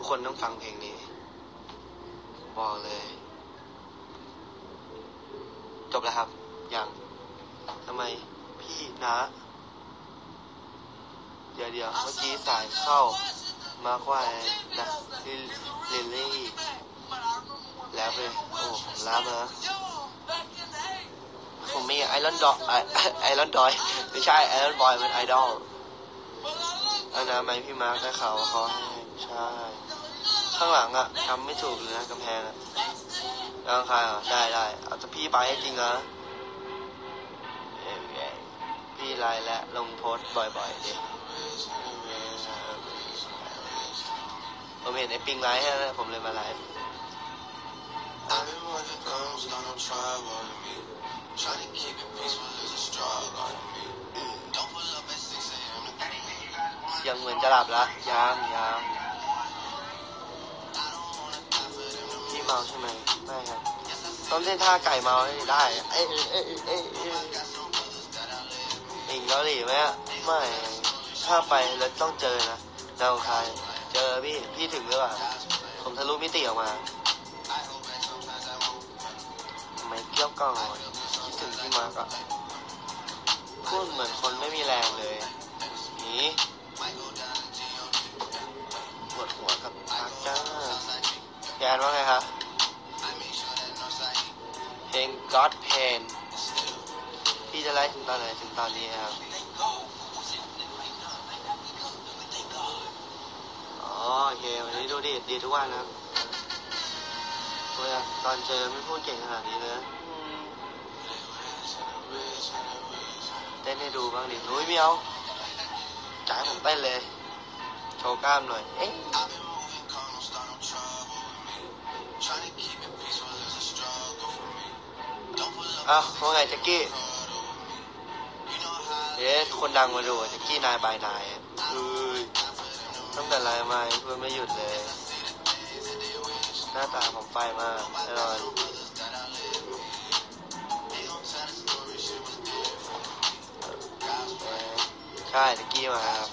กคนต้องฟังเพลงนี้บอกเลยจบแล้วครับยังทำไมพี่นะเดี๋ยวเมื่อกี้สายเข้ามาควายนะลิลลี่แล้วเลยโอ้ผมรับนะผมมีไอรอนดอยไม่ใช่ไอรอนบอยเป็นไอดอลอันนั้นไหมพี่มาร์คได้ข่าวว่าเขาให้ใช่ข้างหลังอ่ะทำไม่ถูกเลยนะกำแพงอ่ะร่างกายอ่ะได้เอาแต่พี่ไปให้จริงนะพี่ไลน์และลงโพสต์บ่อยๆดิผมเห็นไอ้ปิงไลฟ์นะผมเลยมาไลฟ์ยังเหมือนจะหลับละยังพี่เมาใช่ไหมไม่ครับต้องเล่นท่าไก่เมาได้เองเกาหลีไหมอ่ะไม่ถ้าไปแล้วต้องเจอนะดาวคายเจอพี่ถึงหรือเปล่าผมทะลุมิติออกมาทำไมเกี้ยวก่อนคิดถึงพี่มาร์กอ่ะพูดเหมือนคนไม่มีแรงเลยนี่ปวดหัวกับพักจ้าแกนว่าไงครับเพลง God Pain พี่จะไลฟ์ถึงตอนไหนถึงตอนนี้ครับโอเควันนี้ดูดีทุกวันนะครับตอนเจอไม่พูดเก่งขนาดนี้เลยเต้นให้ดูบ้างดินุ้ยไม่เอาจ่ายผมเต้นเลยโชว์กล้ามหน่อยว่าไงแจ็คกี้คนดังมาดูแจ็คกี้นายบายนายตั้งแต่ไลน์มาเพื่อนไม่หยุดเลยหน้าตาผมไฟมากแน่นอนใช่แจ็คกี้มาครับ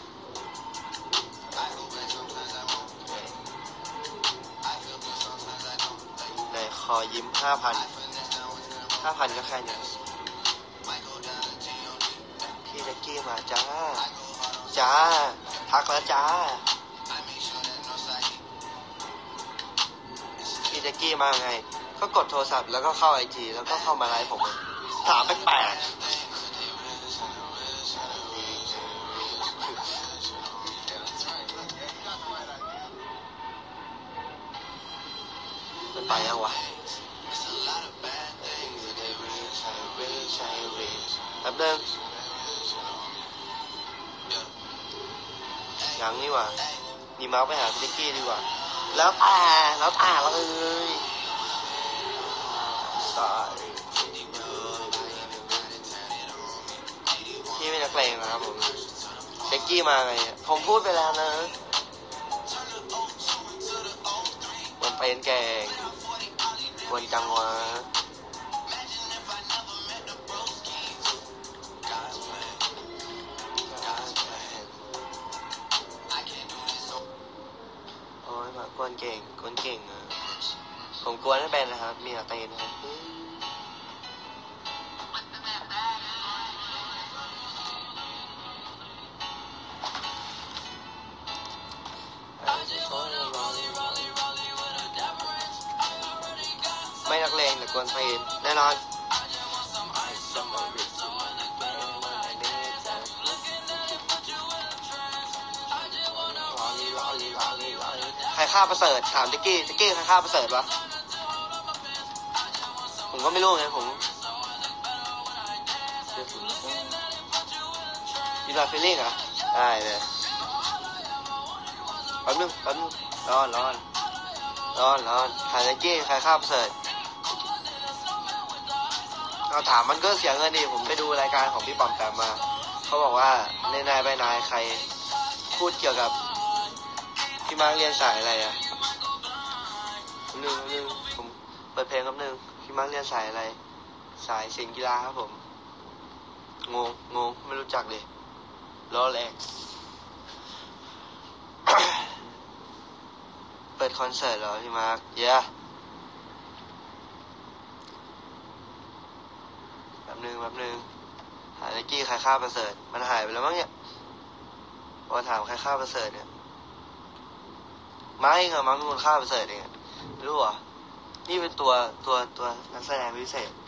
ไหนขอยิ้ม 5,000 ก็แค่นี้พี่แจ็คกี้มาจ้าทักแล้วจ้าพี่แจ็คกี้มาไงก็กดโทรศัพท์แล้วก็เข้าIGแล้วก็เข้ามาไลฟ์ผมถามแปลกมันไปยังวะแป๊บนึงยังนี่ว่ะมีเมาส์ไปหาพี่แจ็คกี้ดีกว่าแล้วแต่เลยพี่เป็นนักเลงนะครับผมแจ็คกี้มาไงผมพูดไปแล้วนะมันเป็นแกงวันจังวะกวนเก่งผมกวนไม่เป็นนะครับมีแต่เตนนะครับไม่นักเลงแต่กวนเตนแน่นอนใครฆ่าประเสริฐถามแจ็คกี้ใครฆ่าประเสริฐวะผมก็ไม่รู้ไงผมมีลาฟิลลิ่งเหรอได้เลยแป๊บนึงร้อนถามแจ็คกี้ใครฆ่าประเสริฐเราถามมันก็เสียเงินดิผมไปดูรายการของพี่ปอมแปมมาเขาบอกว่าในนายไปนายใครพูดเกี่ยวกับพี่มาร์คเรียนสายอะไรอ่ะนึงผมเปิดเพลงครับนึงพี่มาร์คเรียนสายอะไรสายศิลป์กีฬาครับผมงงไม่รู้จักเลยล้อแหลกดคอนเสิร์ตเหรอพี่มาร์คเย้แป๊บนึงหาไนกี้ใครฆ่าประเสริฐมันหายไปแล้วมั้งเนี่ยพอถามใครฆ่าประเสริฐเนี่ยมาเองเหรอมาเป็นคนฆ่าประเสริฐเองไม่รู้เหรอนี่เป็นตัวนักแสดงพิเศษ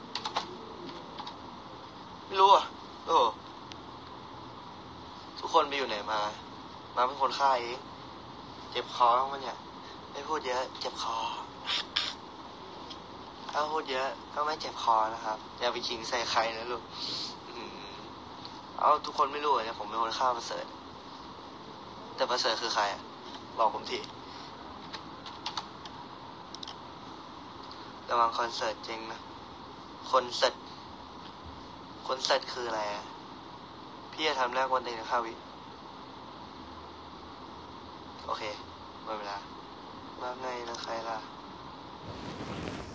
ไม่รู้อ่ะโอ้ทุกคนไปอยู่ไหนมาเป็นคนฆ่าเองเจ็บคอมั้งเนี่ยไม่พูดเยอะเจ็บคอถ้าพูดเยอะก็ไม่เจ็บคอนะครับอย่าไปขิงใส่ใครนะลูกเอาทุกคนไม่รู้เนี่ยผมเป็นคนฆ่าประเสริฐแต่ประเสริฐคือใครอ่ะบอกผมทีระวังคอนเสิร์ตจริงนะคอนเสิร์ตคืออะไรอ่ะพี่จะทำแรกวันเต็ง5 วิโอเคหมดเวลาว่าไงนะใครล่ะ